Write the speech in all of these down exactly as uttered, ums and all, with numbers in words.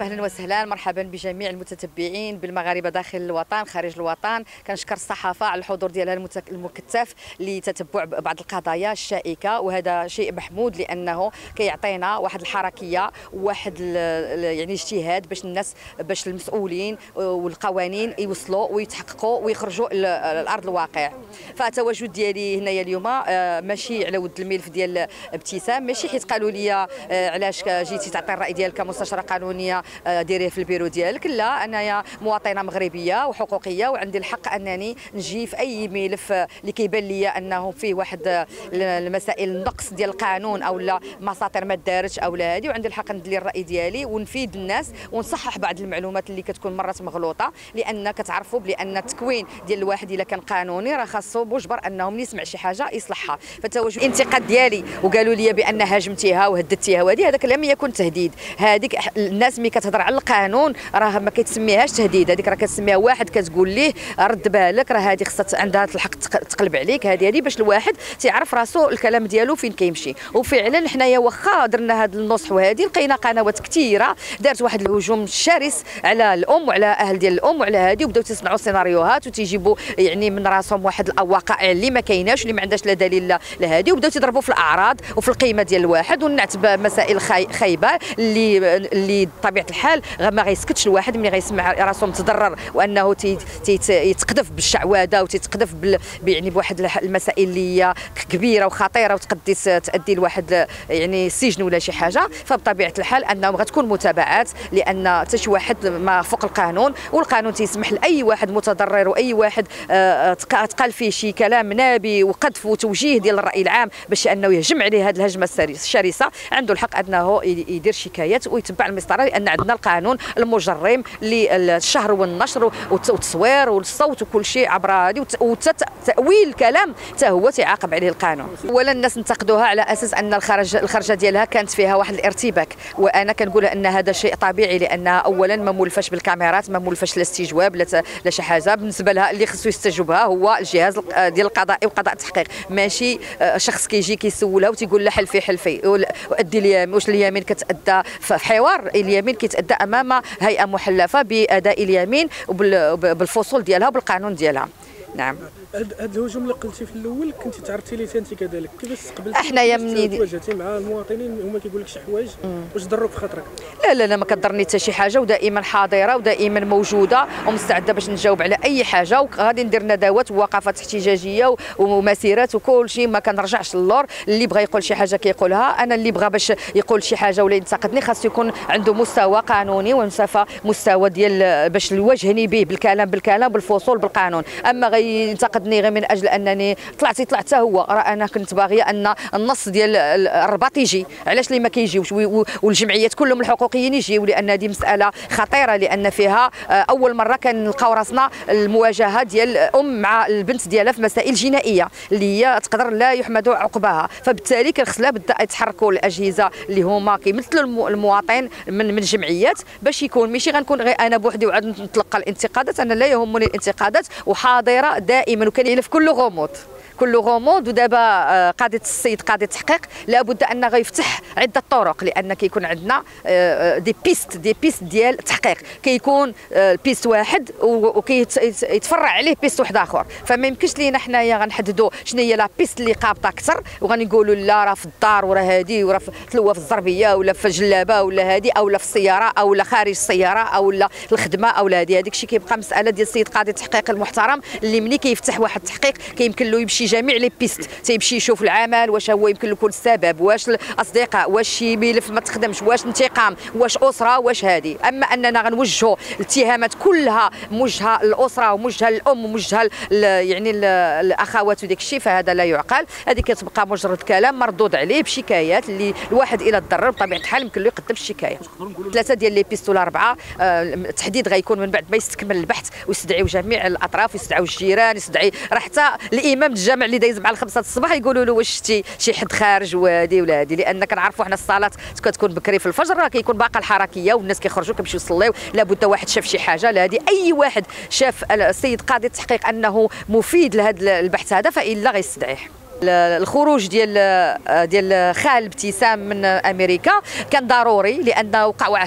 اهلا وسهلا، مرحبا بجميع المتتبعين بالمغاربه داخل الوطن خارج الوطن. كنشكر الصحافه على الحضور ديالها المكثف لتتبع بعض القضايا الشائكه، وهذا شيء محمود لانه كيعطينا واحد الحركيه وواحد يعني اجتهاد باش الناس باش المسؤولين والقوانين يوصلوا ويتحققوا ويخرجوا لارض الواقع. فالتواجد ديالي هنايا اليوم ماشي على ود الملف ديال ابتسام، ماشي حيت قالوا لي علاش جيتي تعطي الراي ديالك كمستشاره قانونيه ديريه في البيرو ديالك. لا، انايا مواطنه مغربيه وحقوقيه وعندي الحق انني نجي في اي ملف اللي كيبان لي انه فيه واحد المسائل النقص ديال القانون او لا مساطر ما دارتش او لا هذه، وعندي الحق ندير الراي ديالي ونفيد الناس ونصحح بعض المعلومات اللي كتكون مرات مغلوطه، لان كتعرفوا بان التكوين ديال الواحد الا كان قانوني راه خاصو مجبر انه من يسمع شي حاجه يصلحها. فالتواجد الانتقاد ديالي وقالوا لي بان هاجمتيها وهددتيها، وهذه هذاك لم يكن تهديد. هذيك الناس ملي كتهضر على القانون راه ما كيتسميهاش تهديد، هذيك راه كتسميها واحد كتقول ليه رد بالك، راه هذه خصها عندها الحق تقلب عليك. هذه هذه باش الواحد تيعرف راسو الكلام ديالو فين كيمشي. وفعلا حنايا واخا درنا هذا النصح وهذه لقينا قنوات كثيره دارت واحد الهجوم شرس على الام وعلى اهل ديال الام وعلى هذه، وبداو تيصنعوا سيناريوهات وتيجيبوا يعني من راسهم واحد الوقائع اللي ما كايناش واللي ما عندهاش لا دليل لا هذه، وبداو تيضربوا في الاعراض وفي القيمه ديال الواحد والنعت بمسائل خايبه اللي اللي بطبيعه الحال ما غيسكتش الواحد ملي غيسمع راسو متضرر وانه يتقذف بالشعوذه وتيتقذف يعني بواحد المسائل اللي هي كبيره وخطيره وتقدي تؤدي لواحد يعني السجن ولا شي حاجه. فبطبيعه الحال انه غتكون متابعات، لان حتى شي واحد ما فوق القانون، والقانون تيسمح لاي واحد متضرر واي واحد تقال فيه شي كلام نابي وقذف وتوجيه ديال الراي العام باش انه يهجم عليه هذه الهجمه الشرسه، عنده الحق انه يدير شكايات ويتبع المسطره، لان عندنا القانون المجرم للشهر والنشر والتصوير والصوت وكل شيء عبر هذه، وتاويل الكلام حتى هو تيعاقب عليه القانون. ولا الناس انتقدوها على اساس ان الخرج الخرجه ديالها كانت فيها واحد الارتباك، وانا كنقول ان هذا شيء طبيعي، لانها اولا ما مولفاش بالكاميرات، ما مولفاش لا استجواب لا لا شي حاجه. بالنسبه لها اللي خصو يستجوبها هو الجهاز ديال القضاء وقضاء التحقيق، ماشي شخص كيجي كيسولها وتيقول لها حلفي حلفي وادي اليمين. واش اليمين كتادى في حوار؟ اليمين كيتادى امام هيئه محلفه باداء اليمين وبالفصول ديالها وبالقانون ديالها. نعم. هذا الهجوم اللي قلتي في الاول كنتي تعرضتي ليه انت كذلك، كيفاش استقبلتي؟ احنا يا مني تواجهتي مع المواطنين هما كيقول لك شي حوايج واش ضروك في خاطرك؟ لا لا لا، ما كضرني حتى شي حاجه، ودائما حاضره ودائما موجوده ومستعده باش نجاوب على اي حاجه، وغادي ندير ندوات ووقفات احتجاجيه ومسيرات وكل شيء، ما كنرجعش للور. اللي بغى يقول شي حاجه كيقولها، انا اللي بغى باش يقول شي حاجه ولا ينتقدني خاص يكون عنده مستوى قانوني ومسافه مستوى ديال باش يواجهني به بالكلام بالكلام بالفصول بالقانون. اما غينتقدني غير من اجل انني طلعتي طلعت حتى هو، راه انا كنت باغيه ان النص ديال الرباط يجي، علاش اللي ما كيجيوش والجمعيات كلهم الحقوقيين يجيو، لان هذه مساله خطيره، لان فيها اول مره كنلقاو راسنا المواجهه ديال ام مع البنت ديالها في مسائل جنائيه اللي هي تقدر لا يحمد عقباها. فبالتالي كنخصنا بدا يتحركوا الاجهزه اللي هما كيمثلوا المواطن من من الجمعيات باش يكون ماشي غنكون غير انا بوحدي وعاد نتلقى الانتقادات. انا لا يهمني الانتقادات وحاضره دائما، وكاين في كل غموض كل غموض. ودابا قاضي السيد قاضي التحقيق لابد ان غيفتح عده طرق، لان كيكون عندنا دي بيست دي بيست ديال التحقيق، كيكون بيست واحد وكيتفرع عليه بيست واحد اخر. فما يمكنش لينا حنايا غنحددوا شنو هي لا بيست اللي قابطه اكثر وغنقولوا لا راه في الدار وراه هذه وراه تلوى في الزربيه ولا في الجلابه ولا هذه او لا في السياره او لا خارج السياره او لا الخدمه او لا هذه. هذاك الشيء كيبقى مساله ديال السيد قاضي التحقيق المحترم، اللي ملي كيفتح واحد التحقيق كيمكن له يمشي جميع لي بيست، تيمشي يشوف العمل واش هو يمكن له يكون السبب، واش الاصدقاء، واش شي ملف ما تخدمش، واش انتقام، واش اسره، واش هذه. اما اننا غنوجهوا الاتهامات كلها موجهه للاسره وموجهه للام وموجهه يعني الاخوات وداك الشيء، فهذا لا يعقل. هذه كتبقى مجرد كلام مردود عليه بشكايات اللي الواحد الى تضرر بطبيعه الحال يمكن له يقدم الشكايه. ثلاثه ديال لي بيست ولا اربعه التحديد غيكون من بعد ما يستكمل البحث ويستدعيو جميع الاطراف ويستدعيو الجيران، يستدعي راه حتى الامام الجامع اللي دايز مع الخمسه الصباح يقولوا له واش شتي شي حد خارج وهادي ولا هادي، لان كنعرفوا حنا الصلاه كتكون بكري في الفجر راه كيكون باقا الحركيه والناس كيخرجوا كيمشيو يصليو، لابد واحد شاف شي حاجه لهادي. اي واحد شاف السيد قاضي التحقيق انه مفيد لهذا البحث هذا فالا غيستدعيه. الخروج ديال ديال خال ابتسام من امريكا كان ضروري، لانه وقع واحد الضغط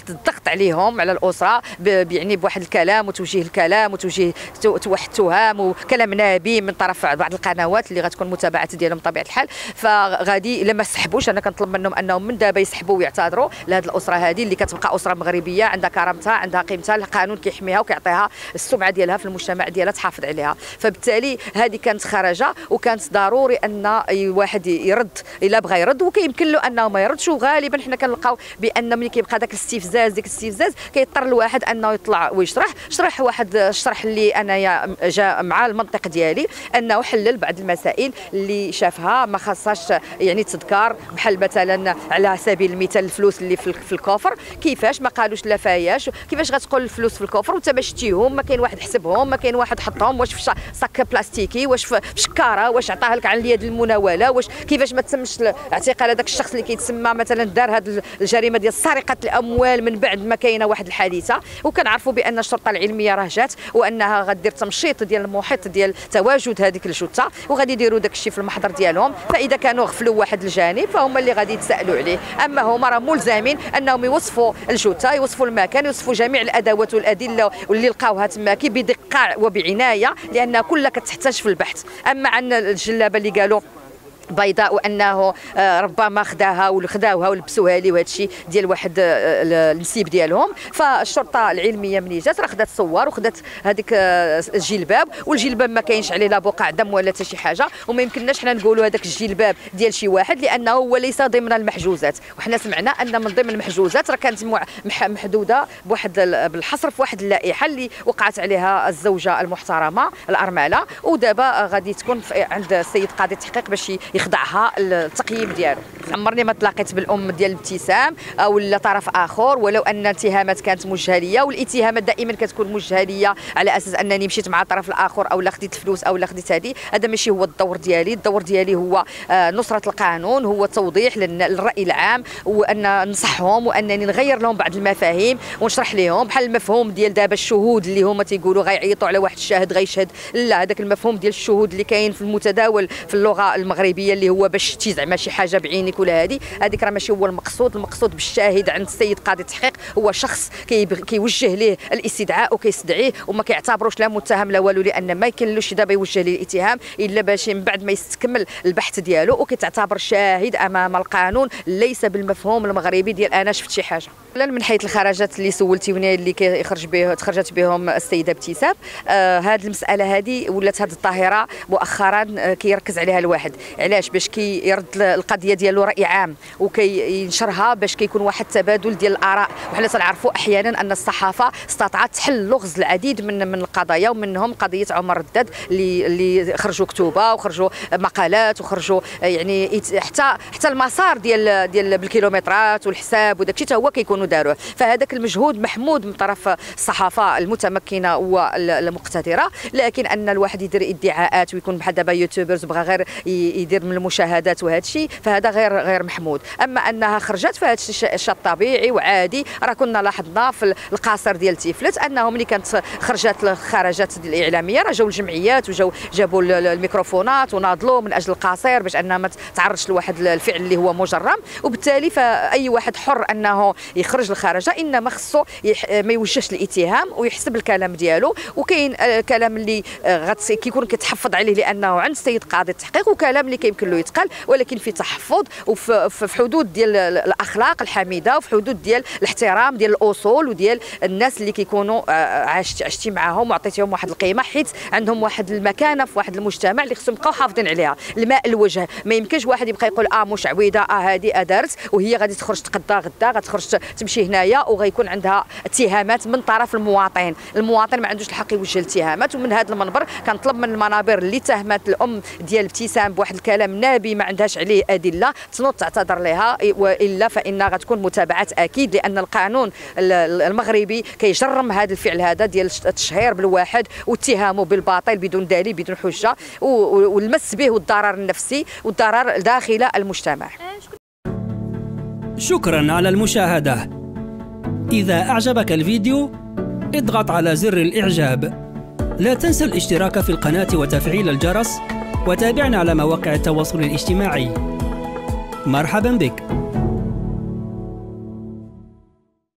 الضغط عليهم على الاسره يعني بواحد الكلام وتوجيه الكلام وتوجيه توحد التهم وكلام نابي من طرف بعض القنوات اللي غتكون متابعه ديالهم بطبيعه الحال. فغادي لما سحبوش انا كنطلب منهم انهم من دابا يسحبوا ويعتذروا لهذه الاسره هذه اللي كتبقى اسره مغربيه عندها كرامتها عندها قيمتها، القانون كيحميها وكيعطيها السمعه ديالها في المجتمع ديالها تحافظ عليها. فبالتالي هذه كانت خرجه وكانت ضروري ان اي واحد يرد الا بغى يرد وكيمكن له انه ما يردش. وغالبا حنا كنلقاو بان ملي كيبقى داك الاستفزاز ديك الاستفزاز كيضطر الواحد انه يطلع ويشرح. شرح واحد الشرح اللي انايا جا مع المنطق ديالي انه حلل بعض المسائل اللي شافها ما خاصهاش يعني تذكر، بحال مثلا على سبيل المثال الفلوس اللي في الكوفر كيفاش ما قالوش لا فاياش، كيفاش غتقول الفلوس في الكوفر وانت ما شتيهم، ما كاين واحد حسبهم، ما كاين واحد حطهم واش في صاك بلاستيكي واش في شكاره واش عطاها لك على اليد المناوله، واش كيفاش ما تسمش اعتقال هذاك الشخص اللي كيتسمى مثلا دار هذه الجريمه ديال سرقه الاموال من بعد ما كاينه واحد الحادثه. وكنعرفوا بان الشرطه العلميه راه جات وانها غدير تمشيط ديال المحيط ديال تواجد هذيك الجثه وغادي يديروا داك الشيء في المحضر ديالهم. فاذا كانوا غفلوا واحد الجانب فهم اللي غادي يتسالوا عليه، اما هما راه ملزمين انهم يوصفوا الجثه، يوصفوا المكان، يوصفوا جميع الادوات والادله واللي لقاوها تماكي بدقه وبعنايه لانها كلها كتحتاج في البحث. اما عن الجلابه اللي قالوا بيضاء وانه ربما خداها وخداوها ولبسوها لي وهذا الشيء ديال واحد النسيب ديالهم. فالشرطه العلميه ملي جات راه خدات الصور وخدات هذيك الجلباب، والجلباب ما كاينش عليه لا بقع دم ولا حتى شي حاجه، وما يمكنناش حنا نقولوا هذاك الجلباب ديال شي واحد لانه هو ليس ضمن المحجوزات. وحنا سمعنا ان من ضمن المحجوزات راه كانت محدوده بواحد بالحصر في واحد اللائحه اللي وقعت عليها الزوجه المحترمه الارمله، ودابا غادي تكون عند السيد قاضي التحقيق باش يخضعها التقييم ديالو. عمرني ما تلاقيت بالام ديال ابتسام او لا طرف اخر ولو ان الاتهامات كانت موجهه ليا، والاتهامات دائما كتكون موجهه ليا على اساس انني مشيت مع الطرف الاخر او لا خديت فلوس او لا خديت هذه. هذا ماشي هو الدور ديالي. الدور ديالي هو نصره القانون، هو توضيح للراي العام وان ننصحهم وانني نغير لهم بعض المفاهيم ونشرح لهم. بحال المفهوم ديال دابا الشهود اللي هما تيقولوا غيعيطوا على واحد الشاهد غيشهد، لا هذاك المفهوم ديال الشهود اللي كاين في المتداول في اللغه المغربيه اللي هو باش شتي زعما شي حاجه بعينك ولا هذه هذيك راه ماشي هو المقصود. المقصود بالشاهد عند السيد قاضي التحقيق هو شخص كيوجه ليه الاستدعاء وكيستدعيه وما كيعتبروش لا متهم لا والو، لان ما يمكنلوش دابا يوجه ليه الاتهام الا باش من بعد ما يستكمل البحث ديالو وكيتعتبر شاهد امام القانون ليس بالمفهوم المغربي ديال انا شفت شي حاجه. من حيث الخرجات اللي سولتيوني اللي كيخرج به تخرجت بهم السيده ابتسام، آه هذه المساله هذه ولات هذه الظاهره مؤخرا آه كيركز عليها الواحد. علاش؟ باش كيرد القضيه ديالو راي عام وكينشرها باش كيكون واحد التبادل ديال الاراء. وحنا تنعرفوا احيانا ان الصحافه استطاعت تحل لغز العديد من من القضايا ومنهم قضيه عمر الرداد اللي اللي خرجوا كتوبه وخرجوا مقالات وخرجوا يعني حتى حتى المسار ديال ديال بالكيلومترات والحساب وداك الشيء حتى هو كيكونوا داروه. فهذاك المجهود محمود من طرف الصحافه المتمكنه والمقتدره، لكن ان الواحد يدير ادعاءات ويكون بحال دابا يوتيوبرز بغى غير يدير من المشاهدات وهذا الشيء فهذا غير غير محمود. اما انها خرجت فهذا الشيء طبيعي وعادي. راه كنا لاحظنا في القاصر ديال تيفلت انهم ملي كانت خرجت الخرجات الاعلاميه راه جاوا الجمعيات وجاوا جابوا الميكروفونات وناضلوا من اجل القاصر باش انها ما تعرضش لواحد الفعل اللي هو مجرم. وبالتالي فاي واحد حر انه يخرج الخرجه، انما خصو ما يوجهش الاتهام ويحسب الكلام ديالو. وكاين كلام اللي كيكون كيتحفظ عليه لانه عند السيد قاضي التحقيق وكلام اللي كيمكن له يتقال ولكن في تحفظ وفي حدود ديال الاخلاق الحميده وفي حدود ديال الاحترام ديال الاصول وديال الناس اللي كيكونوا عشتي عشتي معاهم وعطيتيهم واحد القيمه حيت عندهم واحد المكانه في واحد المجتمع اللي خصهم يبقاو حافظين عليها. الماء الوجه ما يمكنش واحد يبقى يقول اه مش عويده اه هذه دارت وهي غادي تخرج تقضى غدا غتخرج تمشي هنايا وغيكون عندها اتهامات من طرف المواطن. المواطن ما عندوش الحق يوجه الاتهامات. ومن هذا المنبر كنطلب من المنابر اللي اتهمت الام ديال ابتسام بواحد الكلام نابي ما عندهاش عليه ادله تنوض تعتذر لها، والا فان غتكون متابعات اكيد لان القانون المغربي كيجرم هذا الفعل هذا ديال التشهير بالواحد واتهامه بالباطل بدون دليل بدون حجه والمس به والضرر النفسي والضرر داخل المجتمع. شكرا على المشاهدة. إذا أعجبك الفيديو اضغط على زر الإعجاب. لا تنسى الاشتراك في القناة وتفعيل الجرس وتابعنا على مواقع التواصل الاجتماعي. مرحبا بك.